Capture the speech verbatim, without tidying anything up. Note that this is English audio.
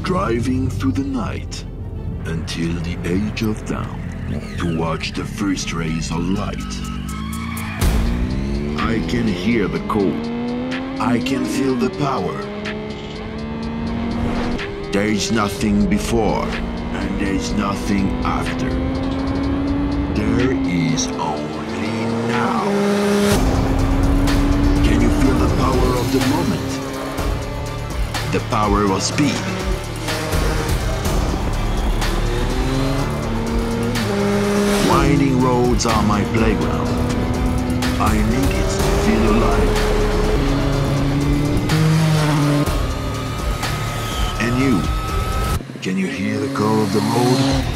driving through the night until the edge of dawn to watch the first rays of light. I can hear the call. I can feel the power. There is nothing before and there is nothing after. There is only now. Can you feel the power of the moment? The power of speed. Winding roads are my playground. I need it to feel alive. And you, can you hear the call of the road?